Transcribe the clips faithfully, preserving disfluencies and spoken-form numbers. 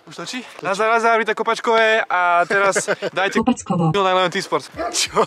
Už točí? Nazdar, nazdar, víte kopačkové a teraz dajte Kopackovo na Eleven T-Sport. Čo?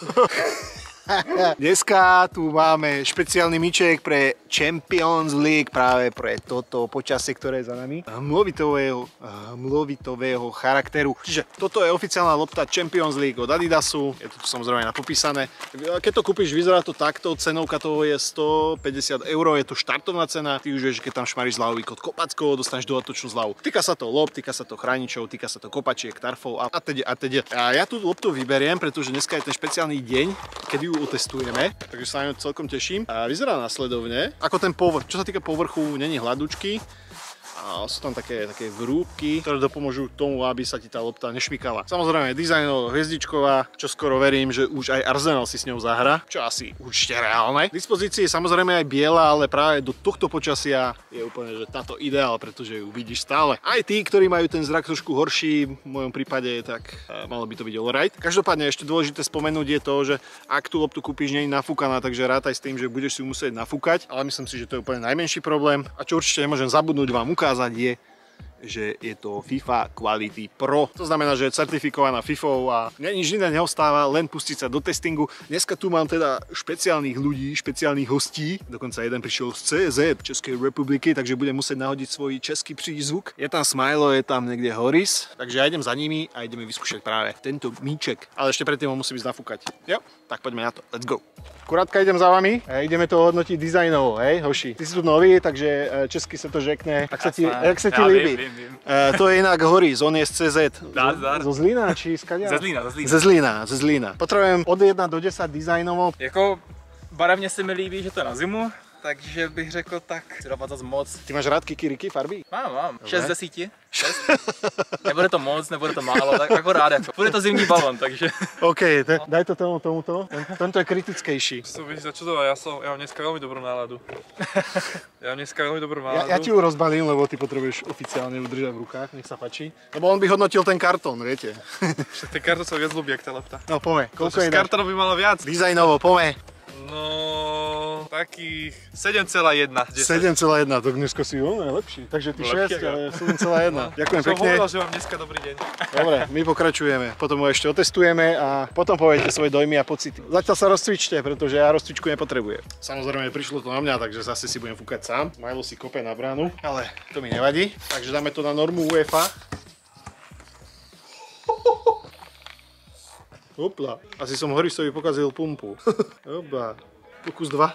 Dneska tu máme špeciálny míček pre Champions League, práve pre toto počasie, ktoré je za nami. Hmlovitového, hmlovitového charakteru. Čiže toto je oficiálna lopta Champions League od Adidasu. Je to tu samozrejme napopísané. Keď to kúpiš, vyzerá to takto. Cenovka toho je stopäťdesiat eur, je to štartovná cena. Ty už vieš, keď tam šmaríš zľavový kód Kopackovo, dostaneš dodatočnú zľavu. Týka sa to lopt, týka sa to chráničov, týka sa to kopačiek, tarfov a teda a teda. A ja tú loptu vyberiem, pretože dneska je ten špeciálny deň, kedy ju otestujeme, takže sa na ňu celkom teším. A vyzerá nasledovne, ako ten povrch. Čo sa týka povrchu, není hladučky. A sú tam také, také vrúbky, ktoré dopomôžu tomu, aby sa ti tá lopta nešmykala. Samozrejme, dizajnovo hviezdičková, čo skoro verím, že už aj Arsenal si s ňou zahra, čo asi určite reálne. V dispozícii je samozrejme aj biela, ale práve do tohto počasia je úplne, že táto ideál, pretože ju vidíš stále. Aj tí, ktorí majú ten zrak trošku horší, v mojom prípade, tak malo by to byť alright. Každopádne ešte dôležité spomenúť je to, že ak tú loptu kúpiš, nie je nafúkaná, takže rátaj s tým, že budeš si ju musieť nafúkať, ale myslím si, že to je úplne najmenší problém. A čo určite nemôžem zabudnúť vám ukázať, je, že je to FIFA Quality Pro. To znamená, že je certifikovaná FIFou a nič iné neostáva, len pustiť sa do testingu. Dneska tu mám teda špeciálnych ľudí, špeciálnych hostí. Dokonca jeden prišiel z cé zet Českej republiky, takže budem musieť nahodiť svoj český prízvuk. Je tam Smajlo, je tam niekde Horis, takže ja idem za nimi a ideme vyskúšať práve tento míček. Ale ešte predtým ho musím ísť nafúkať. Jo, tak poďme na to. Let's go. Kurátka, idem za vami. E, ideme to hodnotiť dizajnovo, hej, hoši. Ty si tu nový, takže česky sa to řekne. Ak sa ti, ak sa ti ja líbi. Vím, vím, vím. E, to je inak Horis, on je z cé zet. Dár, dár. Zo Zlína, či z kadia? Ze Zlína, ze Zlína. Ze Zlína, ze Zlína. Potrebujem od jedna do desať dizajnovo. Jako barevně se mi líbí, že to je na zimu, takže bych řekl tak dávat zase moc. Ty máš rád kikiriky farby? Mám, mám. šest z desíti. šest. Nebude to moc, nebude to málo, tak jako rád. Jako. Bude to zimní balon, takže. OK, te, daj to tomu, tomuto. Tento je kritickejší. Co víš začudovať, ja som, ja mám dneska veľmi dobrú náladu. Ja mám dneska veľmi dobrú náladu. Ja, ja ti ju rozbalím, lebo ty potrebuješ oficiálne udržať v rukách, nech sa páči. Lebo on by hodnotil ten kartón, viete. Však ten kartón sa viac ľubí, jak tá lepta. No poďme, koľko je? Z kartónu by malo viac. Dizajnovo, poďme. No, takých sedem celá jedna. sedem celá jedna, to dneska si on je lepší. Takže ty šesť, ale sedem celá jedna. No. Ďakujem Som pekne. hovoril, že mám dneska dobrý deň. Dobre, my pokračujeme. Potom ho ešte otestujeme a potom poviete svoje dojmy a pocity. Zatiaľ sa rozcvičte, pretože ja rozcvičku nepotrebujem. Samozrejme, prišlo to na mňa, takže zase si budem fúkať sám. Majlo si kope na bránu, ale to mi nevadí. Takže dáme to na normu UEFA. Hopla, asi som Horisovi pokazil pumpu. Hopla, pokus dva.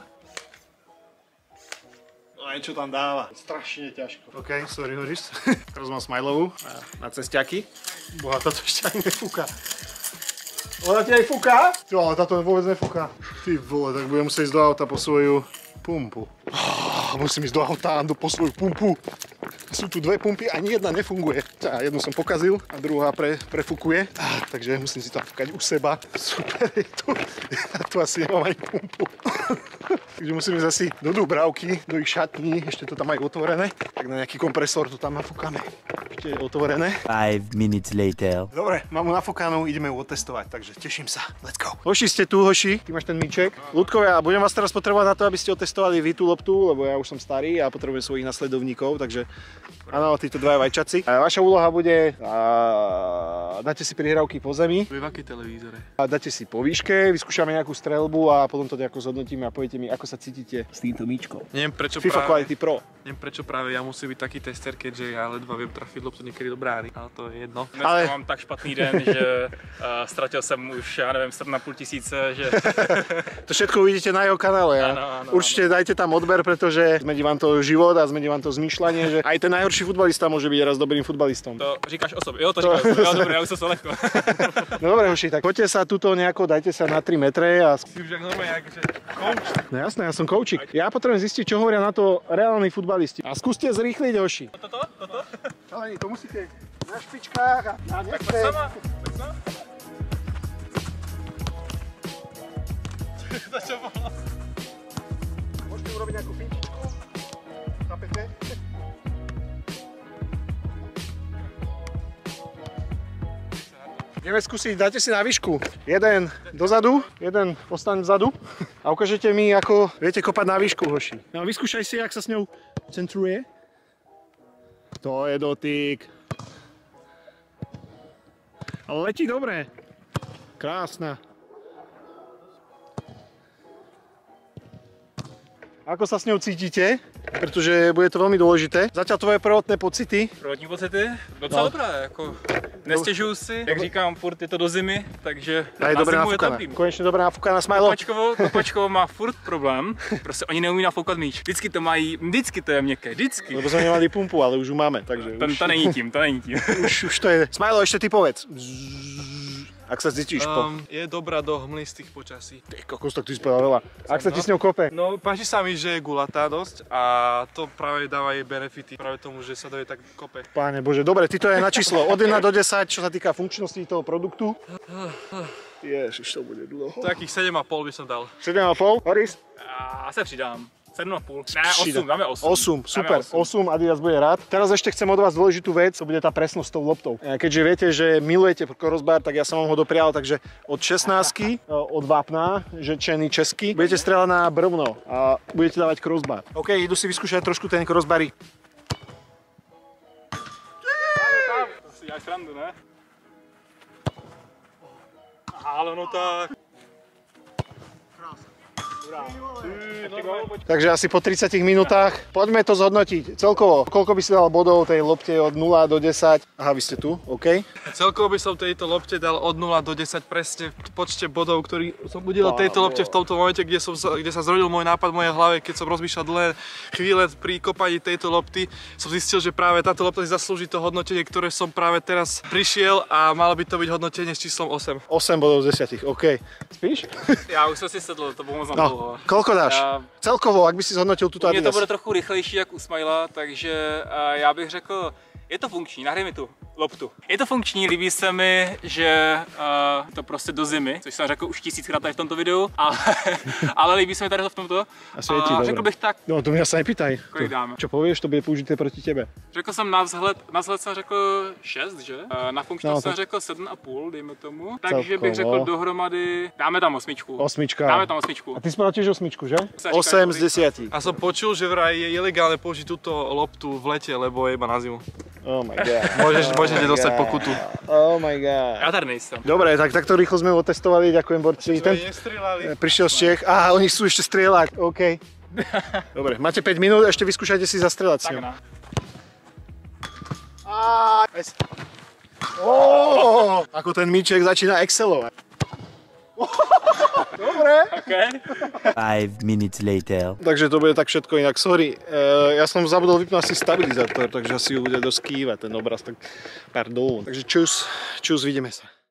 No niečo tam dáva, strašne ťažko. OK, sorry Horis. Teraz mám Smajlovú na cestiaky. Boha, táto ešte aj nefúka. Ona ti aj fúka? Ty, ale táto vôbec nefúka. Ty vole, tak budem musieť ísť do auta po svoju pumpu. Oh, musím ísť do auta a po svoju pumpu. Sú tu dve pumpy, ani jedna nefunguje. Tá, jednu som pokazil a druhá pre, prefúkuje. Ah, takže musím si to fúkať u seba. Super je to. Ja tu asi nemám ani pumpu. Takže musím ísť asi do Dúbravky, do ich šatní. Ešte to tam majú otvorené. Tak na nejaký kompresor to tam nafúkame. Ešte je otvorené. five minutes later. Dobre, mám ju nafúkanú, ideme ju otestovať, takže teším sa. Let's go. Hoši, ste tu, hoši. Ty máš ten míček. Ľudkovia, budem vás teraz potrebovať na to, aby ste otestovali vy tú loptu, lebo ja už som starý a potrebujem svojich nasledovníkov, takže áno, títo dvaja vajčaci. A vaša úloha bude, a dáte si prihrávky po zemi. V aký televízore? A dáte si po výške, vyskúšame nejakú streľbu a potom to nejako zhodnotíme a poviete mi, ako sa cítite s týmto míčkom. Neviem prečo FIFA práve, Quality Pro. Neviem prečo práve ja musím byť taký tester, keďže ja ledva viem trafiť loptu niekedy do brány, ale to je jedno. Dneska Ale... mám tak špatný den, že uh, ztratil jsem už, já nevím, sedm a půl tisíce, že... To všetko uvidíte na jeho kanále. Áno, áno, Určite áno. Dajte tam odber, pretože zmení vám to život a zmení vám to zmýšľanie, že aj ten najhorší futbalista môže byť raz dobrým futbalistom. To říkáš o sobě, jo, to říkáš o sobě, jo, dobré, já už som sa lehko. No dobre, hoši, tak poďte sa tuto nejako, dajte sa na tri metre a... Si už jak normálne, akože coach. No jasné, ja som koučik. Ja potrebujem zistiť, čo hovoria na to reálni futbalisti. A skúste zrýchliť, hoši. Toto, toto? Ale to musíte na špičkách a na Tak nechce. sama, tak sama. To čo bolo? Môžete urobiť nejakú fintičku. Chápete? Ideme skúsiť, dajte si na výšku. Jeden dozadu, jeden postaň vzadu a ukážete mi, ako viete kopať na výšku, hoši. No vyskúšaj si, jak sa s ňou centruje. To je dotyk. Ale letí dobre. Krásna. Ako sa s ňou cítite? Pretože bude to veľmi dôležité. Zatiaľ tvoje prvotné pocity. Prvotní pocity? Docela No. dobré, jako nestěžuju si, jak říkám, furt je to do zimy, takže A je na dobre zimu je to nafúkaná. dobrý. Konečne dobre nafúkaná Smajlo. Kopačkovo, Kopačkovo má furt problém, prostě oni neumí nafoukat míč. Vždycky to mají, vždycky to je měkké, vždycky. Lebo sme nemali pumpu, ale už ju máme, takže To, už, to není tím, to není tím. už, už to je. Smajlo, ešte ty povedz. Ak sa cítiš po... Um, je dobrá do hmlistých počasí. Ty kokos, tak ty si povedal veľa. Ak sa ti s ňou kope? No, páči sa mi, že je gulatá dosť a to práve dáva jej benefity práve tomu, že sa do jej tak kope. Páne Bože, dobre, ty to je na číslo od jedna do desať, čo sa týka funkčnosti toho produktu. Ježiš, to bude dlho. Takých sedem a pol by som dal. sedem a pol, Boris? Já se přidám. sedm a půl. Ne, Přidá. osm, dáme osm. osm, Dáme super, osm. osm, Adidas bude rád. Teraz ešte chcem od vás dôležitú vec, to bude tá presnosť s tou loptou. Keďže viete, že milujete crossbar, tak ja som vám ho doprial, takže od šestnástky, od vápna, že čený český, budete strieľať na brvno a budete dávať crossbar. OK, idú si vyskúšať trošku ten crossbary. To si děláš srandu, ne? Ale no tak. Takže asi po tridsiatich minútach poďme to zhodnotiť. Celkovo, koľko by si dal bodov tej lopte od nula do desať? Aha, vy ste tu, OK. Celkovo by som tejto lopte dal od nula do desať presne v počte bodov, ktorý som udelil tejto lopte v tomto momente, kde, som sa, kde sa zrodil môj nápad v mojej hlave, keď som rozmýšľal dlhé chvíle pri kopaní tejto lopty. Som zistil, že práve táto lopta si zaslúži to hodnotenie, ktoré som práve teraz prišiel a malo by to byť hodnotenie s číslom osem. osem bodov z desať, OK. Spíš? Já už jsem si sedl, to bylo moc na No, dlouho. koľko dáš? Já- Celkovo, ak by si zhodnotil túto U mě to Adidas. bude trochu rychlejší jak u Smajla, takže uh, já bych řekl, je to funkční, nahraj mi tu loptu. Je to funkční, líbí se mi, že uh, to prostě do zimy, což jsem řekl už tisíckrát tady v tomto videu, ale, ale líbí se mi tady to v tomto. A svieti, dobre. řekl bych tak, No to mňa sa nepýtaj. kolik To- dáme? Čo povieš, to bude použité proti tebe. Řekl jsem na vzhled, na vzhled jsem řekl šest, že? Uh, na funkčnost No, jsem tak- řekl sedm a půl, dejme tomu. Takže bych Celkovo. řekl dohromady, dáme tam osmičku. Osmička. Dáme tam osmičku. A ty si povedal tiež osmičku, že? Sa říká, osem že- z desiatich. A som počul, že vraj je ilegálne použiť túto loptu v lete, lebo je iba na zimu. Oh my god. Môžeš, Oh môžete my dostať god. pokutu. Oh my god. Já tady nejsem. Dobre, tak takto rýchlo sme ho otestovali, ďakujem borci. Sme Ten nestrieľali. prišiel z Čech. Á, oni chcú ešte strieľať, OK. Dobre, máte päť minút, ešte vyskúšajte si zastrieľať s Tak ňou. na. Á, oh, ako ten míček začína excelovať. Dobre. Okay. Five minutes later. Takže to bude tak všetko inak, sorry. Uh, ja som zabudol vypnúť asi stabilizátor, takže asi ju bude dosť kývať ten obraz, tak pardon. Takže čus, čus, vidíme sa.